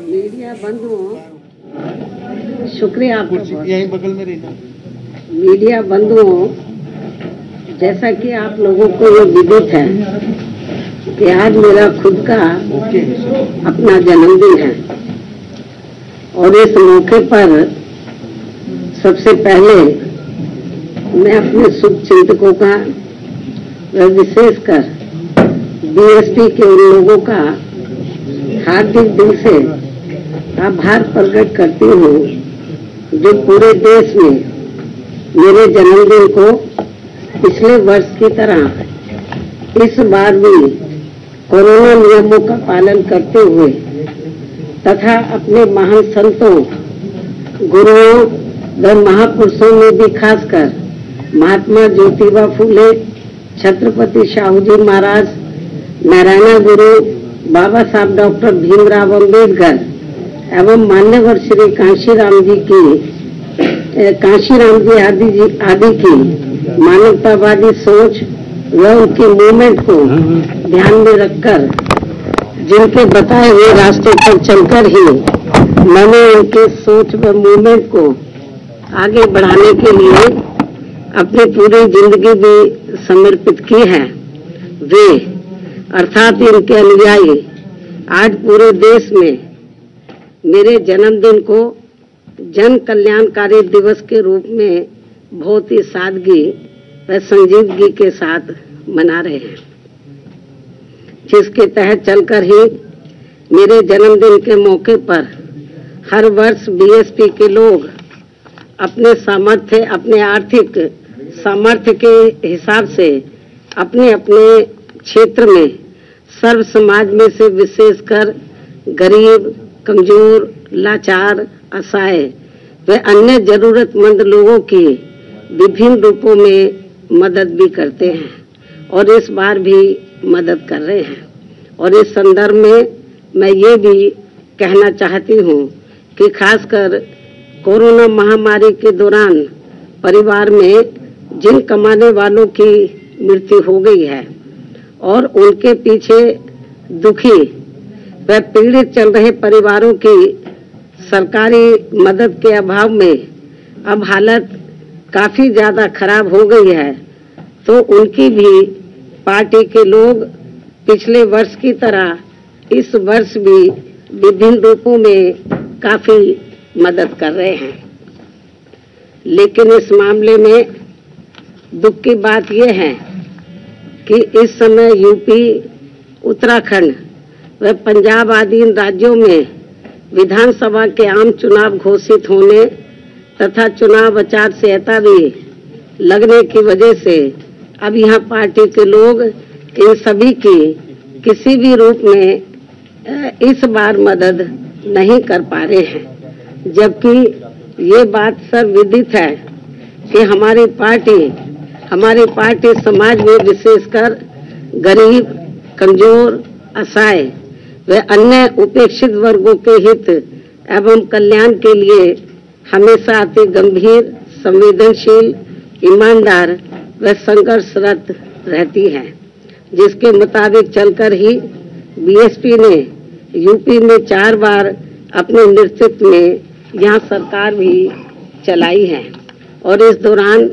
Media बंधुओं, शुक्रिया आपका। यहीं बगल में रहना। मीडिया बंधुओं, जैसा कि आप लोगों को ये विदित है कि आज मेरा खुद का अपना जन्मदिन है और इस मौके पर सबसे पहले मैं अपने शुभचिंतकों का व विशेषकर बीएसपी के उन लोगों का हार्दिक दिल से आभार प्रकट करती हूँ जो पूरे देश में मेरे जन्मदिन को पिछले वर्ष की तरह इस बार भी कोरोना नियमों का पालन करते हुए तथा अपने महान संतों, गुरुओं व महापुरुषों में भी खासकर महात्मा ज्योतिबा फूले, छत्रपति शाहू जी महाराज, नारायण गुरु बाबा साहब डॉक्टर भीमराव अम्बेडकर एवं मान्यवर श्री कांशीराम जी आदि की मानवतावादी सोच व उनकी मूवमेंट को ध्यान में रखकर जिनके बताए हुए रास्ते पर चलकर ही मैंने उनके सोच व मूवमेंट को आगे बढ़ाने के लिए अपनी पूरी जिंदगी भी समर्पित की है। वे अर्थात इनके अनुयायी आज पूरे देश में मेरे जन्मदिन को जन कल्याणकारी दिवस के रूप में बहुत ही सादगी व संजीदगी के साथ मना रहे हैं, जिसके तहत चलकर ही मेरे जन्मदिन के मौके पर हर वर्ष बीएसपी के लोग अपने आर्थिक सामर्थ्य के हिसाब से अपने अपने क्षेत्र में सर्व समाज में से विशेषकर गरीब, कमजोर, लाचार, असहाय व अन्य जरूरतमंद लोगों की विभिन्न रूपों में मदद भी करते हैं और इस बार भी मदद कर रहे हैं। और इस संदर्भ में मैं ये भी कहना चाहती हूँ कि खासकर कोरोना महामारी के दौरान परिवार में जिन कमाने वालों की मृत्यु हो गई है और उनके पीछे दुखी व पीड़ित चल रहे परिवारों की सरकारी मदद के अभाव में अब हालत काफी ज्यादा खराब हो गई है, तो उनकी भी पार्टी के लोग पिछले वर्ष की तरह इस वर्ष भी विभिन्न रूपों में काफी मदद कर रहे हैं। लेकिन इस मामले में दुख की बात यह है कि इस समय यूपी, उत्तराखंड व पंजाब आदि इन राज्यों में विधानसभा के आम चुनाव घोषित होने तथा चुनाव आचार संहिता भी लगने की वजह से अब यहाँ पार्टी के लोग इन सभी की किसी भी रूप में इस बार मदद नहीं कर पा रहे हैं, जबकि ये बात सर्वविदित है कि हमारी पार्टी समाज में विशेषकर गरीब, कमजोर, असहाय व अन्य उपेक्षित वर्गों के हित एवं कल्याण के लिए हमेशा अति गंभीर, संवेदनशील, ईमानदार व संघर्षरत रहती है, जिसके मुताबिक चलकर ही बीएसपी ने यूपी में 4 बार अपने नेतृत्व में यहाँ सरकार भी चलाई है। और इस दौरान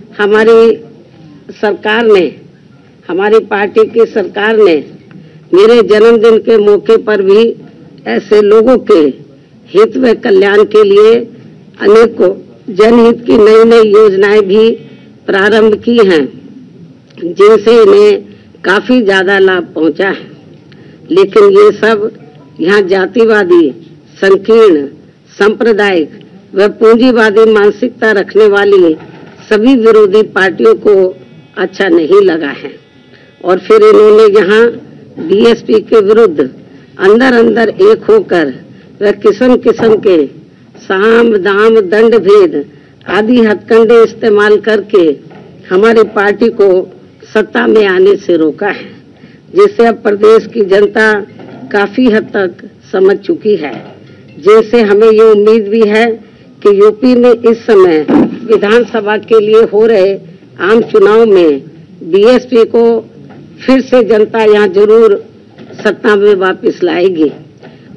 हमारी पार्टी की सरकार ने मेरे जन्मदिन के मौके पर भी ऐसे लोगों के हित व कल्याण के लिए अनेकों जनहित की नई योजनाएं भी प्रारंभ की हैं, जिनसे इन्हें काफी ज्यादा लाभ पहुंचा है। लेकिन ये सब यहाँ जातिवादी, संकीर्ण, सांप्रदायिक व पूंजीवादी मानसिकता रखने वाली सभी विरोधी पार्टियों को अच्छा नहीं लगा है और फिर इन्होंने यहाँ बीएसपी के विरुद्ध अंदर एक होकर व किस्म के साम, दाम, दंड भेद आदि हथकंडे इस्तेमाल करके हमारी पार्टी को सत्ता में आने से रोका है, जिससे अब प्रदेश की जनता काफी हद तक समझ चुकी है, जिनसे हमें ये उम्मीद भी है कि यूपी में इस समय विधानसभा के लिए हो रहे आम चुनाव में बीएसपी को फिर से जनता यहाँ जरूर सत्ता में वापस लाएगी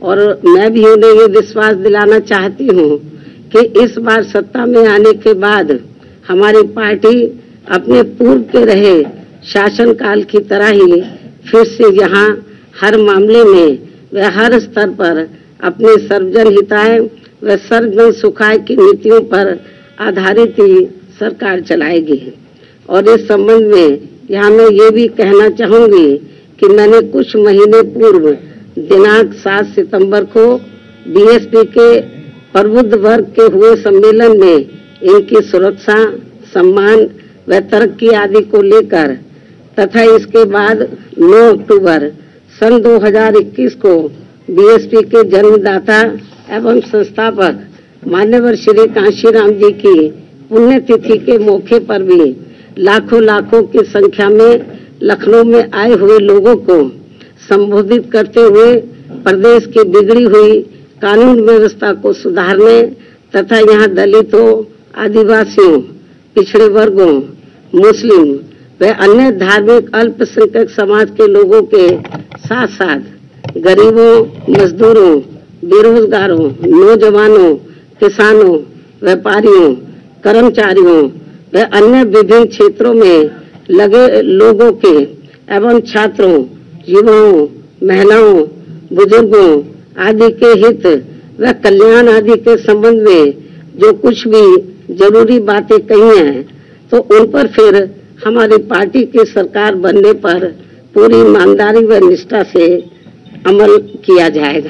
और मैं भी उन्हें ये विश्वास दिलाना चाहती हूँ कि इस बार सत्ता में आने के बाद हमारी पार्टी अपने पूर्व के रहे शासनकाल की तरह ही फिर से यहाँ हर मामले में व हर स्तर पर अपने सर्वजन हिताय व सर्वजन सुखाय की नीतियों पर आधारित ही सरकार चलाएगी। और इस संबंध में यहाँ मैं ये भी कहना चाहूंगी कि मैंने कुछ महीने पूर्व दिनांक 7 सितंबर को बीएसपी के प्रबुद्ध वर्ग के हुए सम्मेलन में इनकी सुरक्षा, सम्मान व तरक्की आदि को लेकर तथा इसके बाद 9 अक्टूबर सन 2021 को बीएसपी के जन्मदाता एवं संस्थापक मान्यवर श्री कांशीराम जी की पुण्यतिथि के मौके पर भी लाखों की संख्या में लखनऊ में आए हुए लोगों को संबोधित करते हुए प्रदेश की बिगड़ी हुई कानून व्यवस्था को सुधारने तथा यहाँ दलितों, आदिवासियों, पिछड़े वर्गों, मुस्लिम व अन्य धार्मिक अल्पसंख्यक समाज के लोगों के साथ साथ गरीबों, मजदूरों, बेरोजगारों, नौजवानों, किसानों, व्यापारियों, कर्मचारियों व अन्य विभिन्न क्षेत्रों में लगे लोगों के एवं छात्रों, युवाओं, महिलाओं, बुजुर्गों आदि के हित व कल्याण आदि के संबंध में जो कुछ भी जरूरी बातें कही हैं तो उन पर फिर हमारी पार्टी की सरकार बनने पर पूरी ईमानदारी व निष्ठा से अमल किया जाएगा।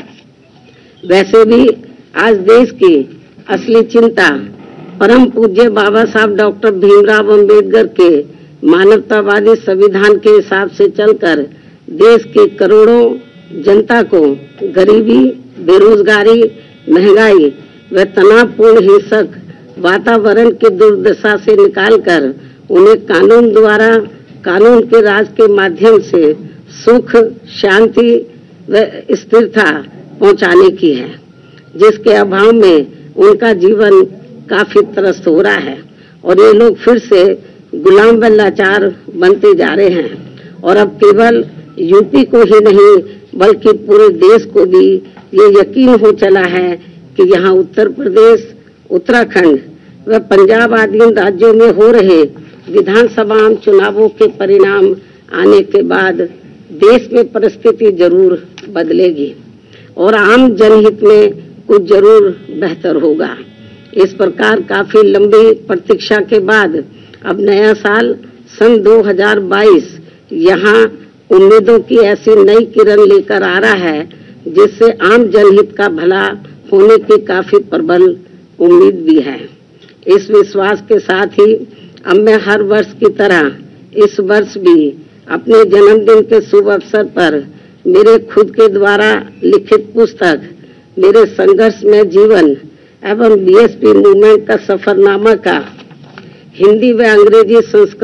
वैसे भी आज देश की असली चिंता परम पूज्य बाबा साहब डॉक्टर भीमराव अंबेडकर के मानवतावादी संविधान के हिसाब से चलकर देश के करोड़ों जनता को गरीबी, बेरोजगारी, महंगाई व तनावपूर्ण हिंसक वातावरण की दुर्दशा से निकालकर उन्हें कानून द्वारा कानून के राज के माध्यम से सुख, शांति व स्थिरता पहुंचाने की है, जिसके अभाव में उनका जीवन काफी त्रस्त हो रहा है और ये लोग फिर से गुलाम व लाचार बनते जा रहे हैं। और अब केवल यूपी को ही नहीं बल्कि पूरे देश को भी ये यकीन हो चला है कि यहाँ उत्तर प्रदेश, उत्तराखंड व पंजाब आदि राज्यों में हो रहे विधानसभा चुनावों के परिणाम आने के बाद देश में परिस्थिति जरूर बदलेगी और आम जनहित में कुछ जरूर बेहतर होगा। इस प्रकार काफी लंबी प्रतीक्षा के बाद अब नया साल सन 2022 यहाँ उम्मीदों की ऐसी नई किरण लेकर आ रहा है जिससे आम जनहित का भला होने की काफी प्रबल उम्मीद भी है। इस विश्वास के साथ ही अब मैं हर वर्ष की तरह इस वर्ष भी अपने जन्मदिन के शुभ अवसर पर मेरे खुद के द्वारा लिखित पुस्तक मेरे संघर्ष में जीवन एवं बीएसपी मूवमेंट का सफरनामा का हिंदी व अंग्रेजी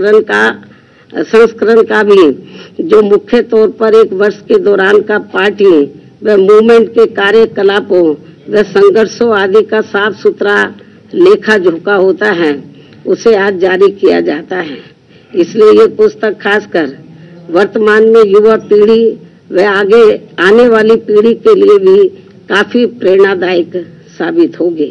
संस्करण का भी जो मुख्य तौर पर एक वर्ष के दौरान का पार्टी व मूवमेंट के कार्यकलापों व संघर्षों आदि का साफ सुथरा लेखा जोखा होता है उसे आज जारी किया जाता है। इसलिए ये पुस्तक खासकर वर्तमान में युवा पीढ़ी व आगे आने वाली पीढ़ी के लिए भी काफी प्रेरणादायक साबित होगी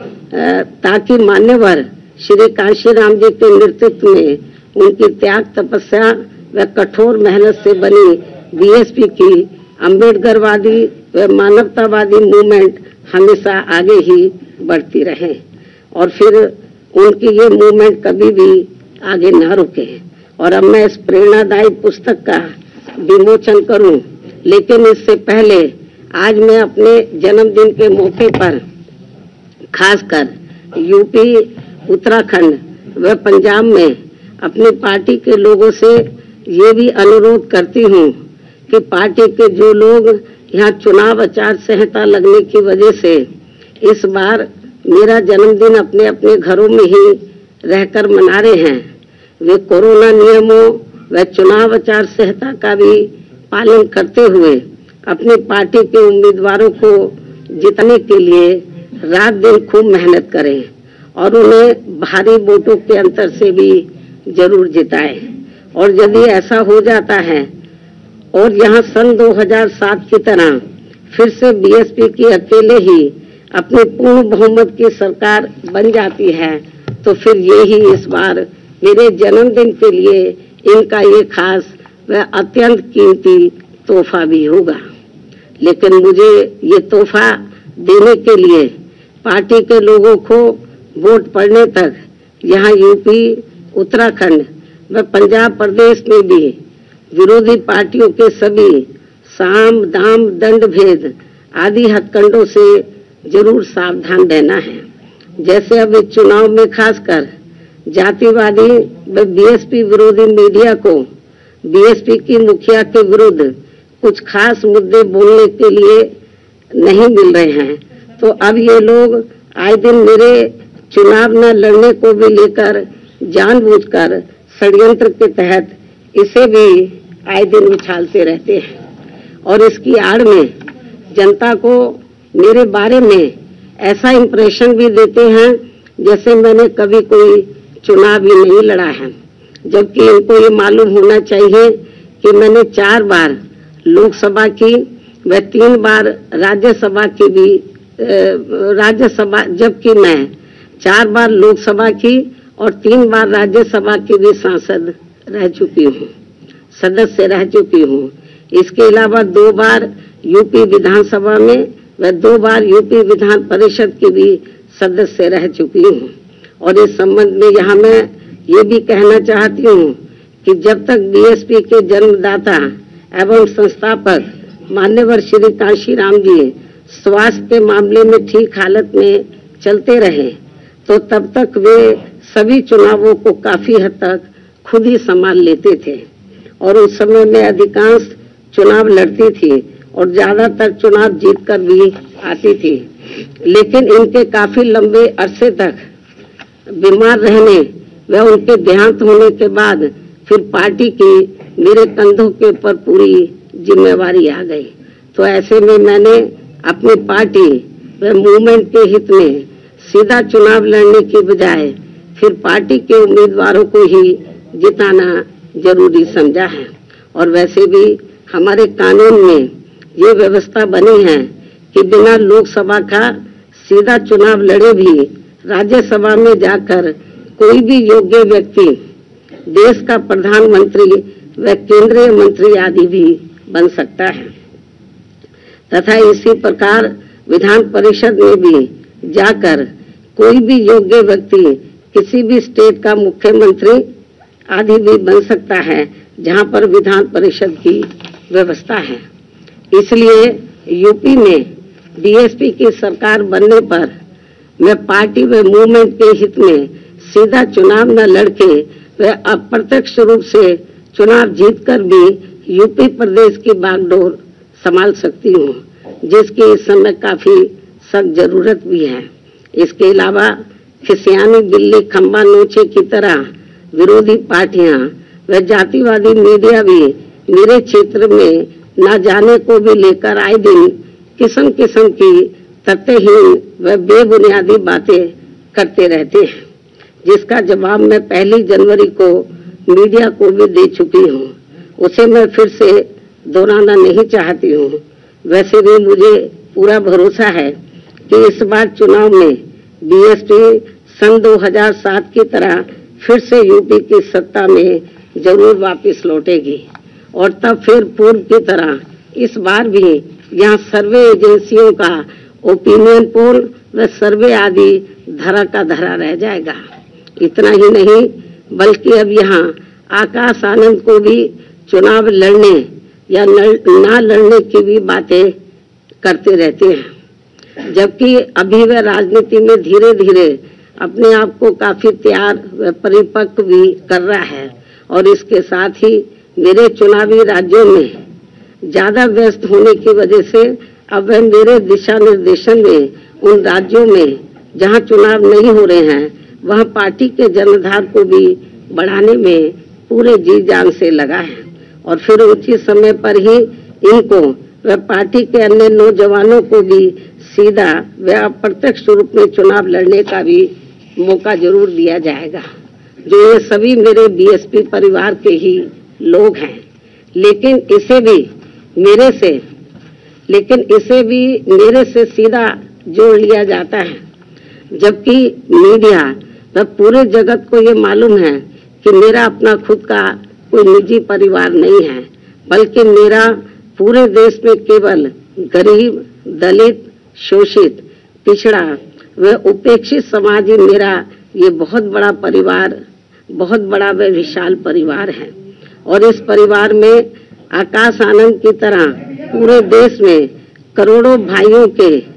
ताकि मान्यवर श्री कांशीराम जी के नेतृत्व में उनकी त्याग, तपस्या व कठोर मेहनत से बनी बीएसपी की अम्बेडकरवादी व मानवतावादी मूवमेंट हमेशा आगे ही बढ़ती रहे और फिर उनकी ये मूवमेंट कभी भी आगे न रुके। और अब मैं इस प्रेरणादायी पुस्तक का विमोचन करूं, लेकिन इससे पहले आज मैं अपने जन्मदिन के मौके पर खासकर यूपी, उत्तराखंड व पंजाब में अपनी पार्टी के लोगों से ये भी अनुरोध करती हूँ कि पार्टी के जो लोग यहाँ चुनाव आचार संहिता लगने की वजह से इस बार मेरा जन्मदिन अपने अपने घरों में ही रहकर मना रहे हैं, वे कोरोना नियमों व चुनाव आचार संहिता का भी पालन करते हुए अपनी पार्टी के उम्मीदवारों को जिताने के लिए रात दिन खूब मेहनत करें और उन्हें भारी वोटों के अंतर से भी जरूर जिताएं। और यदि ऐसा हो जाता है और यहाँ सन 2007 की तरह फिर से बीएसपी की अकेले ही अपनी पूर्ण बहुमत की सरकार बन जाती है तो फिर ये ही इस बार मेरे जन्मदिन के लिए इनका ये खास व अत्यंत कीमती तोहफा भी होगा। लेकिन मुझे ये तोहफा देने के लिए पार्टी के लोगों को वोट पड़ने तक यहाँ यूपी, उत्तराखंड व पंजाब प्रदेश में भी विरोधी पार्टियों के सभी साम, दाम, दंड भेद आदि हथकंडों से जरूर सावधान रहना है। जैसे अब इस चुनाव में खासकर जातिवादी व बीएसपी विरोधी मीडिया को बीएसपी की मुखिया के विरुद्ध कुछ खास मुद्दे बोलने के लिए नहीं मिल रहे हैं, तो अब ये लोग आए दिन मेरे चुनाव न लड़ने को भी लेकर जानबूझकर षड्यंत्र के तहत इसे भी आए दिन उछालते रहते हैं और इसकी आड़ में जनता को मेरे बारे में ऐसा इंप्रेशन भी देते हैं जैसे मैंने कभी कोई चुनाव ही नहीं लड़ा है, जबकि इनको ये मालूम होना चाहिए कि मैंने 4 बार लोकसभा की व 3 बार राज्यसभा की भी राज्यसभा, जबकि मैं 4 बार लोकसभा की और 3 बार राज्यसभा की भी सांसद रह चुकी हूँ, सदस्य रह चुकी हूँ। इसके अलावा 2 बार यूपी विधानसभा में व 2 बार यूपी विधान परिषद की भी सदस्य रह चुकी हूँ। और इस संबंध में यहाँ मैं ये भी कहना चाहती हूँ कि जब तक बीएसपी के जन्मदाता एवं संस्थापक मान्यवर श्री कांशीराम जी स्वास्थ्य के मामले में ठीक हालत में चलते रहे तो तब तक वे सभी चुनावों को काफी हद तक खुद ही संभाल लेते थे और उस समय में अधिकांश चुनाव लड़ती थी और ज्यादातर चुनाव जीतकर भी आती थी। लेकिन इनके काफी लंबे अरसे तक बीमार रहने व उनके देहांत होने के बाद फिर पार्टी की मेरे कंधों के ऊपर पूरी जिम्मेवारी आ गई। तो ऐसे में मैंने अपनी पार्टी व मूवमेंट के हित में सीधा चुनाव लड़ने की बजाय फिर पार्टी के उम्मीदवारों को ही जिताना जरूरी समझा है। और वैसे भी हमारे कानून में ये व्यवस्था बनी है कि बिना लोकसभा का सीधा चुनाव लड़े भी राज्यसभा में जाकर कोई भी योग्य व्यक्ति देश का प्रधानमंत्री व केंद्रीय मंत्री आदि भी बन सकता है तथा इसी प्रकार विधान परिषद में भी जाकर कोई भी योग्य व्यक्ति किसी भी स्टेट का मुख्यमंत्री आदि भी बन सकता है जहां पर विधान परिषद की व्यवस्था है। इसलिए यूपी में बीएसपी की सरकार बनने पर मैं पार्टी व मूवमेंट के हित में सीधा चुनाव न लड़के व अप्रत्यक्ष रूप से चुनाव जीतकर भी यूपी प्रदेश की बागडोर संभाल सकती हूँ, जिसकी इस समय काफी सख्त जरूरत भी है। इसके अलावा खिसियानी बिल्ली खंबा नोचे की तरह विरोधी पार्टियां व जातिवादी मीडिया भी मेरे क्षेत्र में न जाने को भी लेकर आए दिन किस्म किस्म की तथ्यहीन व बेबुनियादी बातें करते रहते हैं, जिसका जवाब मैं 1 जनवरी को मीडिया को भी दे चुकी हूँ। उसे मैं फिर से दोहराना नहीं चाहती हूँ। वैसे भी मुझे पूरा भरोसा है कि इस बार चुनाव में बीएसपी सन 2007 की तरह फिर से यूपी की सत्ता में जरूर वापस लौटेगी और तब फिर पूर्व की तरह इस बार भी यहाँ सर्वे एजेंसियों का ओपिनियन पोल व सर्वे आदि धरा का धरा रह जाएगा। इतना ही नहीं बल्कि अब यहाँ आकाश आनंद को भी चुनाव लड़ने या ना लड़ने की भी बातें करते रहते हैं, जबकि अभी वह राजनीति में धीरे धीरे अपने आप को काफी तैयार व परिपक्व भी कर रहा है और इसके साथ ही मेरे चुनावी राज्यों में ज्यादा व्यस्त होने की वजह से अब वह मेरे दिशा निर्देशन में उन राज्यों में जहां चुनाव नहीं हो रहे हैं वहां पार्टी के जनाधार को भी बढ़ाने में पूरे जी जान से लगा है और फिर उचित समय पर ही इनको व पार्टी के अन्य नौजवानों को भी सीधा व अप्रत्यक्ष रूप में चुनाव लड़ने का भी मौका जरूर दिया जाएगा, जो ये सभी मेरे बीएसपी परिवार के ही लोग हैं। लेकिन इसे भी मेरे से लेकिन इसे भी मेरे से सीधा जोड़ लिया जाता है, जबकि मीडिया व पूरे जगत को ये मालूम है कि मेरा अपना खुद का कोई निजी परिवार नहीं है, बल्कि मेरा पूरे देश में केवल गरीब, दलित, शोषित, पिछड़ा व उपेक्षित समाज ही मेरा ये बहुत बड़ा परिवार, बहुत बड़ा व विशाल परिवार है। और इस परिवार में आकाश आनंद की तरह पूरे देश में करोड़ों भाइयों के